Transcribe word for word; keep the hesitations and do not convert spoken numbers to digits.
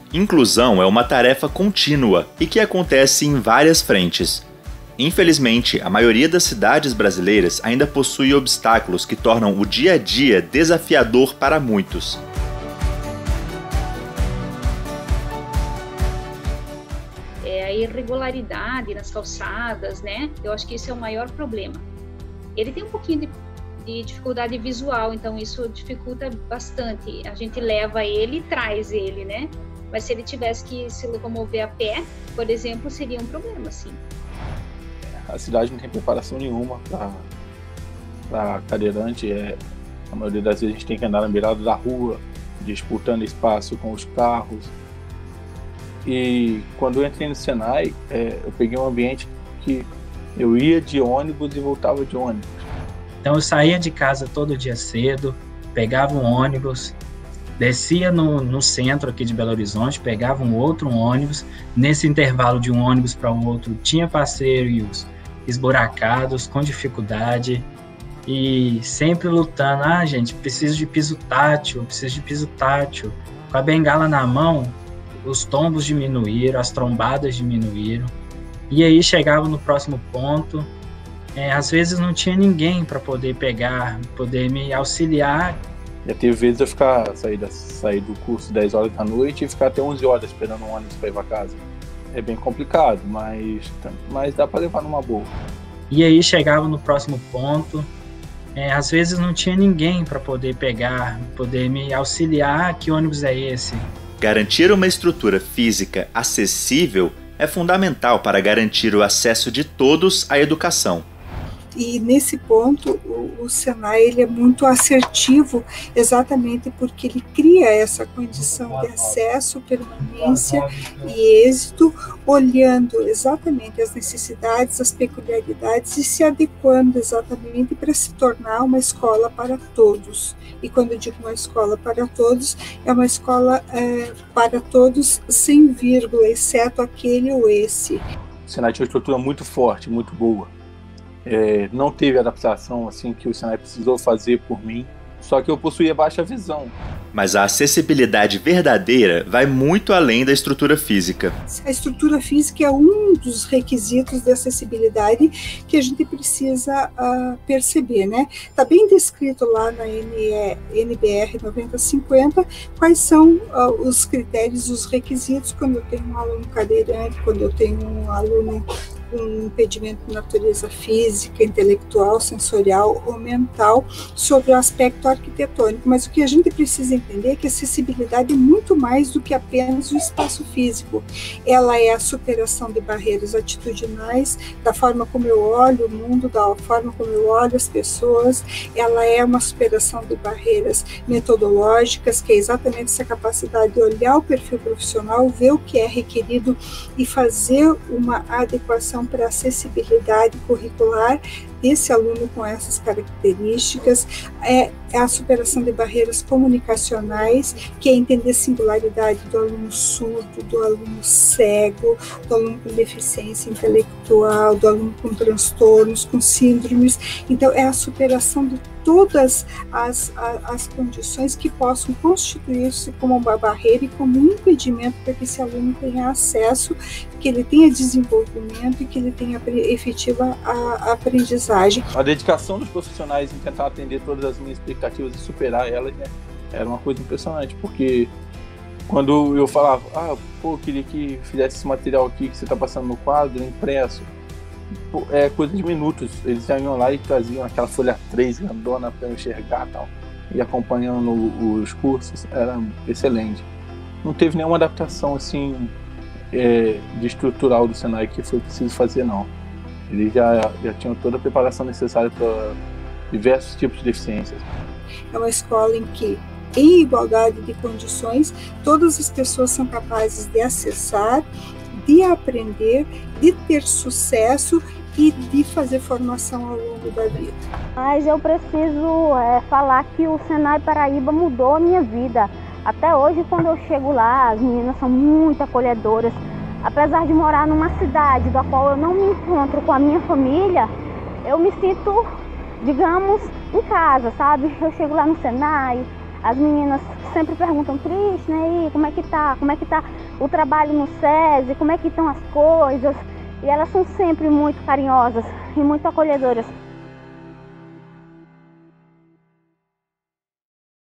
Inclusão é uma tarefa contínua e que acontece em várias frentes. Infelizmente, a maioria das cidades brasileiras ainda possui obstáculos que tornam o dia a dia desafiador para muitos. É a irregularidade nas calçadas, né? Eu acho que esse é o maior problema. Ele tem um pouquinho de, de dificuldade visual, então isso dificulta bastante. A gente leva ele e traz ele, né? Mas se ele tivesse que se locomover a pé, por exemplo, seria um problema, sim. A cidade não tem preparação nenhuma para cadeirante. É, a maioria das vezes a gente tem que andar na beirada da rua, disputando espaço com os carros. E quando eu entrei no Senai, é, eu peguei um ambiente que eu ia de ônibus e voltava de ônibus. Então eu saía de casa todo dia cedo, pegava um ônibus, descia no, no centro aqui de Belo Horizonte, pegava um outro ônibus. Nesse intervalo de um ônibus para o outro, tinha passeios esburacados, com dificuldade, e sempre lutando. Ah, gente, preciso de piso tátil, preciso de piso tátil. Com a bengala na mão, os tombos diminuíram, as trombadas diminuíram. E aí chegava no próximo ponto, é, às vezes não tinha ninguém para poder pegar, poder me auxiliar. Já teve vezes eu ficar, sair, da, sair do curso dez horas da noite e ficar até onze horas esperando um ônibus para ir para casa. É bem complicado, mas, mas dá para levar numa boa. E aí chegava no próximo ponto, é, às vezes não tinha ninguém para poder pegar, poder me auxiliar. Que ônibus é esse? Garantir uma estrutura física acessível é fundamental para garantir o acesso de todos à educação. E nesse ponto o, o Senai ele é muito assertivo, exatamente porque ele cria essa condição de acesso, permanência e êxito, olhando exatamente as necessidades, as peculiaridades e se adequando exatamente para se tornar uma escola para todos. E quando eu digo uma escola para todos, é uma escola é, para todos sem vírgula, exceto aquele ou esse. O Senai tinha uma estrutura muito forte, muito boa. É, não teve adaptação assim que o Senai precisou fazer por mim, só que eu possuía baixa visão. Mas a acessibilidade verdadeira vai muito além da estrutura física. A estrutura física é um dos requisitos de acessibilidade que a gente precisa uh, perceber, né? Está bem descrito lá na N B R noventa cinquenta quais são uh, os critérios, os requisitos quando eu tenho um aluno cadeirante, quando eu tenho um aluno com um impedimento de natureza física, intelectual, sensorial ou mental, sobre o aspecto arquitetônico. Mas o que a gente precisa entender é que a acessibilidade é muito mais do que apenas o espaço físico. Ela é a superação de barreiras atitudinais, da forma como eu olho o mundo, da forma como eu olho as pessoas. Ela é uma superação de barreiras metodológicas, que é exatamente essa capacidade de olhar o perfil profissional, ver o que é requerido e fazer uma adequação para a acessibilidade curricular desse aluno com essas características. É, é a superação de barreiras comunicacionais, que é entender a singularidade do aluno surdo, do aluno cego, do aluno com deficiência intelectual, do aluno com transtornos, com síndromes. Então, é a superação de todas as, as, as condições que possam constituir-se como uma barreira e como um impedimento para que esse aluno tenha acesso, que ele tenha desenvolvimento e que ele tenha efetiva a, a aprendizagem. A dedicação dos profissionais em tentar atender todas as minhas expectativas e superar elas, né, era uma coisa impressionante, porque quando eu falava, ah, pô, eu queria que fizesse esse material aqui que você está passando no quadro, impresso, pô, é coisa de minutos, eles já iam lá e traziam aquela folha três grandona para eu enxergar e tal, e acompanhando os cursos, era excelente. Não teve nenhuma adaptação assim é, de estrutural do Senai que foi preciso fazer, não. Eles já, já tinham toda a preparação necessária para diversos tipos de deficiências. É uma escola em que, em igualdade de condições, todas as pessoas são capazes de acessar, de aprender, de ter sucesso e de fazer formação ao longo da vida. Mas eu preciso é, falar que o Senai Paraíba mudou a minha vida. Até hoje, quando eu chego lá, as meninas são muito acolhedoras. Apesar de morar numa cidade da qual eu não me encontro com a minha família, eu me sinto, digamos, em casa, sabe? Eu chego lá no Senai, As meninas sempre perguntam, Cristina, aí, como é que tá? Como é que tá o trabalho no SESI? Como é que estão as coisas? E elas são sempre muito carinhosas e muito acolhedoras.